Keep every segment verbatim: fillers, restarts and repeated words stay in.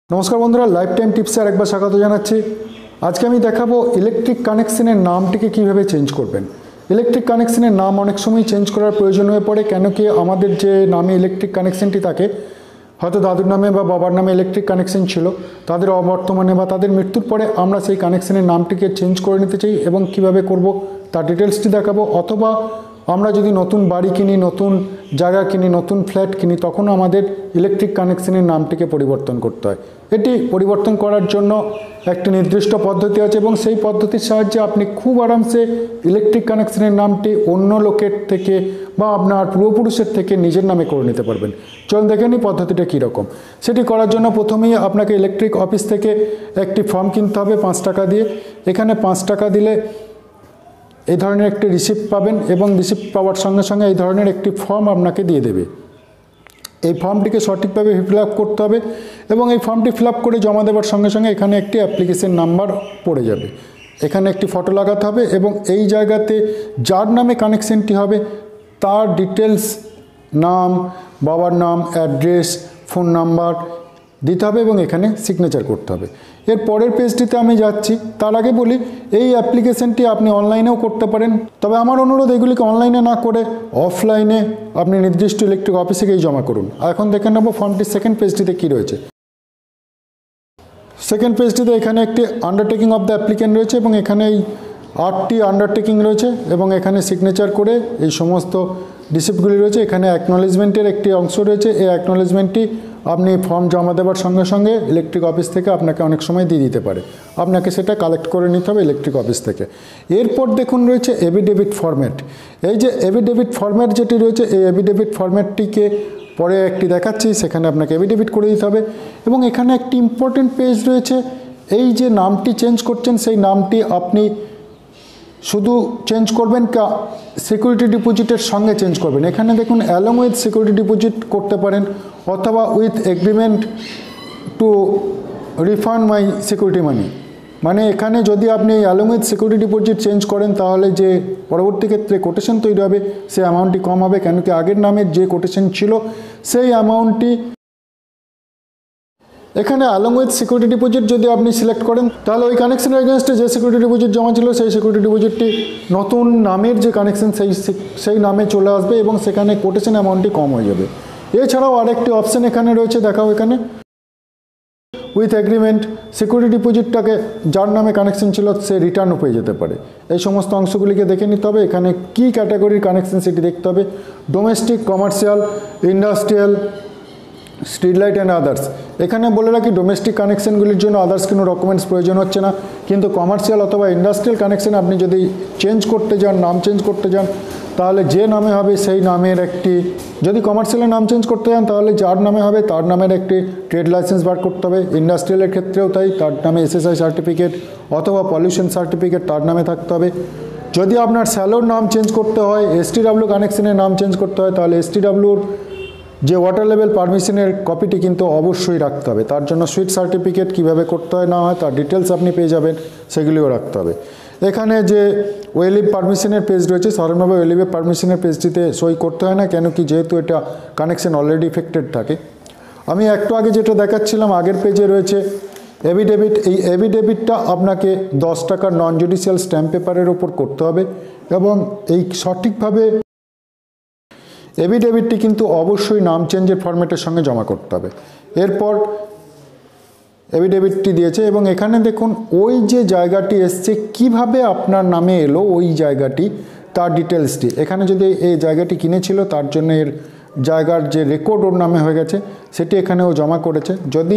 নমস্কার বন্ধুরা, life time টিপসে আরেকবার স্বাগত জানাচ্ছি। আজকে আমি দেখাবো ইলেকট্রিক কানেকশনের নামটিকে কিভাবে চেঞ্জ করবেন। ইলেকট্রিক কানেকশনের নাম অনেক সময় চেঞ্জ করার প্রয়োজন হয়ে পড়ে, কেন কি আমাদের যে নামে ইলেকট্রিক কানেকশনটি থাকে, হয়তো দাদুর নামে বা বাবার নামে ইলেকট্রিক কানেকশন ছিল, তাদের অবর্তমানে বা তাদের মৃত্যুর পরে আমরা সেই কানেকশনের নামটিকে চেঞ্জ করে নিতে চাই এবং কিভাবে করব তার ডিটেলসটি দেখাবো। অথবা আমরা যদি নতুন বাড়ি কিনি, নতুন জায়গা কিনি, নতুন ফ্ল্যাট কিনি, তখন আমাদের ইলেকট্রিক কানেকশনের নামটিকে পরিবর্তন করতে হয়। এটি পরিবর্তন করার জন্য একটি নির্দিষ্ট পদ্ধতি আছে এবং সেই পদ্ধতির সাহায্যে আপনি খুব আরামসে ইলেকট্রিক কানেকশনের নামটি অন্য লোকের থেকে বা আপনার পূর্বপুরুষের থেকে নিজের নামে করে নিতে পারবেন। চলুন দেখে নিই পদ্ধতিটা কীরকম। সেটি করার জন্য প্রথমেই আপনাকে ইলেকট্রিক অফিস থেকে একটি ফর্ম কিনতে হবে পাঁচ টাকা দিয়ে। এখানে পাঁচ টাকা দিলে এই ধরনের একটি রিসিপ্ট পাবেন এবং রিসিপ্ট পাওয়ার সঙ্গে সঙ্গে এই ধরনের একটি ফর্ম আপনাকে দিয়ে দেবে। এই ফর্মটিকে সঠিকভাবে ফিল আপ করতে হবে এবং এই ফর্মটি ফিল আপ করে জমা দেওয়ার সঙ্গে সঙ্গে এখানে একটি অ্যাপ্লিকেশন নাম্বার পড়ে যাবে। এখানে একটি ফটো লাগাতে হবে এবং এই জায়গাতে যার নামে কানেকশনটি হবে তার ডিটেলস, নাম, বাবার নাম, অ্যাড্রেস, ফোন নাম্বার দিতে হবে এবং এখানে সিগনেচার করতে হবে। এর পরের পেজটিতে আমি যাচ্ছি। তার আগে বলি, এই অ্যাপ্লিকেশনটি আপনি অনলাইনেও করতে পারেন, তবে আমার অনুরোধ এগুলিকে অনলাইনে না করে অফলাইনে আপনি নির্দিষ্ট ইলেকট্রিক অফিসে গিয়ে জমা করুন। এখন দেখে নেব ফর্মটির সেকেন্ড পেজটিতে কী রয়েছে। সেকেন্ড পেজটিতে এখানে একটি আন্ডারটেকিং অফ দ্য অ্যাপ্লিকেন্ট রয়েছে এবং এখানে এই আটটি আন্ডারটেকিং রয়েছে এবং এখানে সিগনেচার করে এই সমস্ত রিসিপ্টগুলি রয়েছে। এখানে অ্যাকনোলেজমেন্টের একটি অংশ রয়েছে। এই অ্যাকনোলেজমেন্টটি আপনি ফর্ম জমা দেওয়ার সঙ্গে সঙ্গে ইলেকট্রিক অফিস থেকে আপনাকে অনেক সময় দিয়ে দিতে পারে। আপনাকে সেটা কালেক্ট করে নিতে হবে ইলেকট্রিক অফিস থেকে। এরপর দেখুন রয়েছে এভিডেভিট ফরম্যাট। এই যে এভিডেভিট ফরম্যাট যেটি রয়েছে, এই এভিডেভিট ফরম্যাটটিকে পরে একটি দেখাচ্ছি, সেখানে আপনাকে এভিডেভিট করে দিতে হবে এবং এখানে একটি ইম্পর্টেন্ট পেজ রয়েছে। এই যে নামটি চেঞ্জ করছেন সেই নামটি আপনি শুধু চেঞ্জ করবেন কা সিকিউরিটি ডিপোজিটের সঙ্গে চেঞ্জ করবেন। এখানে দেখুন অ্যালং উইথ সিকিউরিটি ডিপোজিট করতে পারেন অথবা with agreement to refund my security money. মানে এখানে যদি আপনি এই along with security deposit change করেন তাহলে যে পরবর্তী ক্ষেত্রে কোটেশন তৈরি হবে সেই অ্যামাউন্টটি কম হবে, কেন কি আগের নামের যে কোটেশন ছিল সেই অ্যামাউন্টটি এখানে অ্যালং উইথ সিকিউরিটি ডিপোজিট যদি আপনি সিলেক্ট করেন তাহলে ওই কানেকশনের এগেনস্টে যে সিকিউরিটি ডিপোজিট জমা ছিল সেই সিকিউরিটি ডিপোজিটটি নতুন নামের যে কানেকশন সেই সেই নামে চলে আসবে এবং সেখানে কোটেশন অ্যামাউন্টটি কম হয়ে যাবে। এছাড়াও আরেকটি অপশান এখানে রয়েছে, দেখাও এখানে উইথ এগ্রিমেন্ট সিকিউরিটি ডিপোজিটটাকে যার নামে কানেকশন ছিল সে রিটার্নও পেয়ে যেতে পারে। এই সমস্ত অংশগুলিকে দেখে নিতে হবে। এখানে কী ক্যাটাগরির কানেকশন সেটি দেখতে হবে। Domestic, commercial, industrial, street light and others. এখানে বলে রাখি, ডোমেস্টিক কানেকশনগুলির জন্য আদার্স কোনো ডকুমেন্টস প্রয়োজন হচ্ছে না, কিন্তু কমার্শিয়াল অথবা ইন্ডাস্ট্রিয়াল কানেকশন আপনি যদি চেঞ্জ করতে যান, নাম চেঞ্জ করতে যান, তাহলে যে নামে হবে সেই নামের একটি, যদি কমার্শিয়ালের নাম চেঞ্জ করতে যান তাহলে যার নামে হবে তার নামের একটি ট্রেড লাইসেন্স বার করতে হবে। ইন্ডাস্ট্রিয়ালের ক্ষেত্রেও তাই, তার নামে এসএসআই সার্টিফিকেট অথবা পলিউশন সার্টিফিকেট তার নামে থাকতে হবে। যদি আপনার স্যালোর নাম চেঞ্জ করতে হয়, এসটিডাব্লিউ কানেকশনের নাম চেঞ্জ করতে হয়, তাহলে এসটিডাব্লিউর যে ওয়াটার লেভেল পারমিশনের কপিটি কিন্তু অবশ্যই রাখতে হবে। তার জন্য সুইট সার্টিফিকেট কীভাবে করতে হয় না হয় তার ডিটেলস আপনি পেয়ে যাবেন, সেগুলিও রাখতে হবে। এখানে যে ওয়েলিভ পারমিশনের পেজ রয়েছে, সাধারণভাবে ওয়েলিভের পারমিশনের পেজটিতে সই করতে হয় না, কেন কি যেহেতু এটা কানেকশন অলরেডি ইফেক্টেড থাকে। আমি একটু আগে যেটা দেখাচ্ছিলাম আগের পেজে রয়েছে এভিডেভিট। এই এভিডেভিটটা আপনাকে দশ টাকার নন জুডিশিয়াল স্ট্যাম্প পেপারের ওপর করতে হবে এবং এই সঠিকভাবে এভিডেভিটটি কিন্তু অবশ্যই নাম চেঞ্জের ফরম্যাটের সঙ্গে জমা করতে হবে। এরপর এভিডেভিটটি দিয়েছে এবং এখানে দেখুন ওই যে জায়গাটি এসছে কিভাবে আপনার নামে এলো ওই জায়গাটি, তার ডিটেলসটি এখানে, যদি এই জায়গাটি কিনেছিল তার জন্য এর জায়গার যে রেকর্ড ওর নামে হয়ে গেছে সেটি এখানে ও জমা করেছে। যদি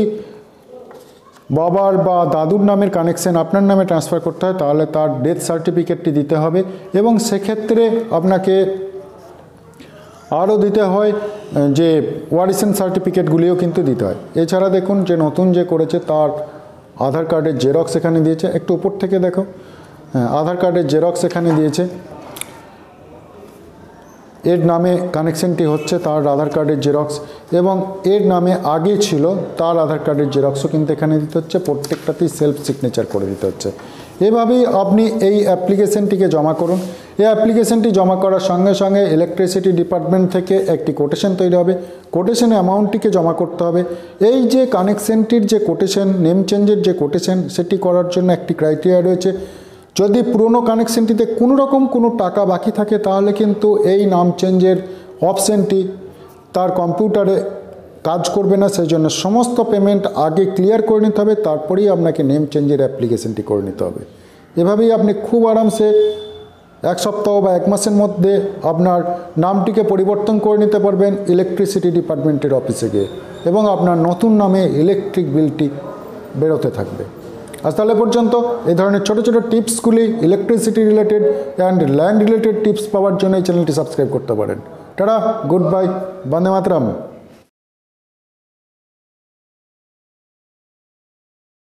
বাবার বা দাদুর নামের কানেকশন আপনার নামে ট্রান্সফার করতে হয় তাহলে তার ডেথ সার্টিফিকেটটি দিতে হবে এবং সেক্ষেত্রে আপনাকে আরও দিতে হয় যে ওয়ারিশন সার্টিফিকেটগুলিও কিন্তু দিতে হয়। এছাড়া দেখুন যে নতুন যে করেছে তার আধার কার্ডের জেরক্স এখানে দিয়েছে, একটু উপর থেকে দেখো, হ্যাঁ আধার কার্ডের জেরক্স এখানে দিয়েছে এর নামে কানেকশনটি হচ্ছে তার আধার কার্ডের জেরক্স, এবং এর নামে আগে ছিল তার আধার কার্ডের জেরক্সও কিন্তু এখানে দিতে হচ্ছে, প্রত্যেকটাতেই সেলফ সিগনেচার করে দিতে হচ্ছে। এভাবেই আপনি এই অ্যাপ্লিকেশনটিকে জমা করুন। এই অ্যাপ্লিকেশনটি জমা করার সঙ্গে সঙ্গে ইলেকট্রিসিটি ডিপার্টমেন্ট থেকে একটি কোটেশন তৈরি হবে, কোটেশন অ্যামাউন্টটিকে জমা করতে হবে। এই যে কানেকশনটির যে কোটেশন, নেম চেঞ্জের যে কোটেশন, সেটি করার জন্য একটি ক্রাইটেরিয়া রয়েছে। যদি পুরনো কানেকশনটিতে কোনো রকম কোনো টাকা বাকি থাকে তাহলে কিন্তু এই নাম চেঞ্জের অপশানটি তার কম্পিউটারে কাজ করবে না, সেই জন্য সমস্ত পেমেন্ট আগে ক্লিয়ার করে নিতে হবে, তারপরেই আপনাকে নেম চেঞ্জের অ্যাপ্লিকেশনটি করে নিতে হবে। এভাবেই আপনি খুব আরামসে এক সপ্তাহ বা এক মাসের মধ্যে আপনার নামটিকে পরিবর্তন করে নিতে পারবেন ইলেকট্রিসিটি ডিপার্টমেন্টের অফিসে গিয়ে, এবং আপনার নতুন নামে ইলেকট্রিক বিলটি বেরোতে থাকবে। আজ তাহলে পর্যন্ত এই ধরনের ছোটো ছোটো টিপসগুলি electricity related and land related tips পাওয়ার জন্য এই চ্যানেলটি সাবস্ক্রাইব করতে পারেন। টাটা, গুড বাই, বন্দে মাতরম।